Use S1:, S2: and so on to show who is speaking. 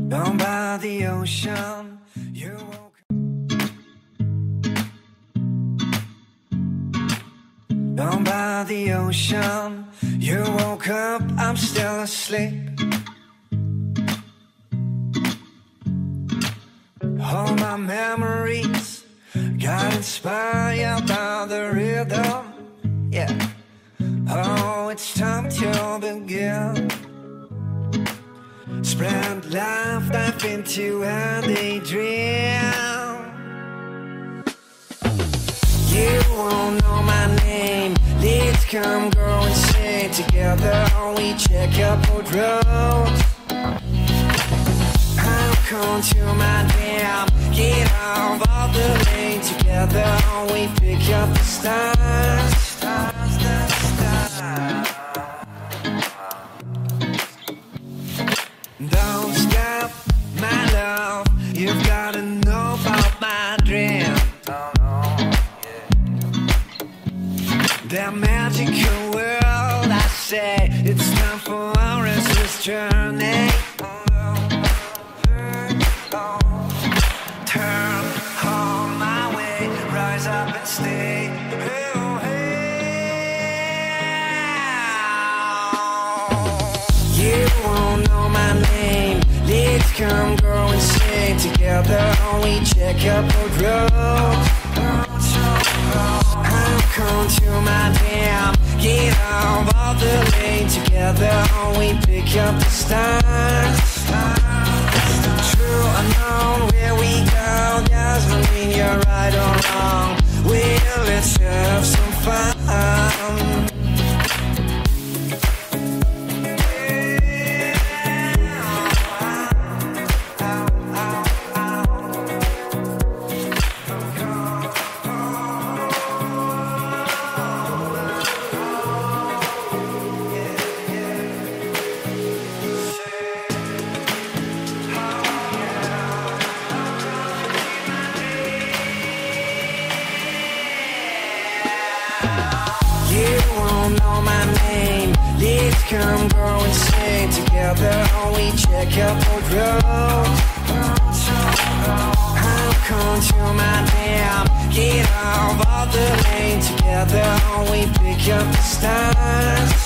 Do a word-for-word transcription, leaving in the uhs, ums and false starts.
S1: Down by the ocean, you woke Down by the ocean, you woke up, I'm still asleep. All my memories got inspired by the rhythm, yeah. Oh, it's time to begin. Spread life, dive into a daydream. You won't know my name. Let's come, girl, and sing together. We check up road roads. I'll come to my dam. Get off of the lane together. We pick up the stars. Stars, the stars. Don't stop, my love. You've gotta know about my dream. That magical world, I say, it's time for our restless journey. Turn on my way, rise up and stay. Oh, hey. You won't know my name. Let's come, girl, and sing together. We check up road roads. I'll come to my dam. Get off of the lane together. We pick up the stars. True unknown, where we go doesn't mean you're right or wrong. Well, let's have some fun. Come, girl, and sing together. We check up road roads. I'll come to my dam. Get off of the lane together. We pick up the stars.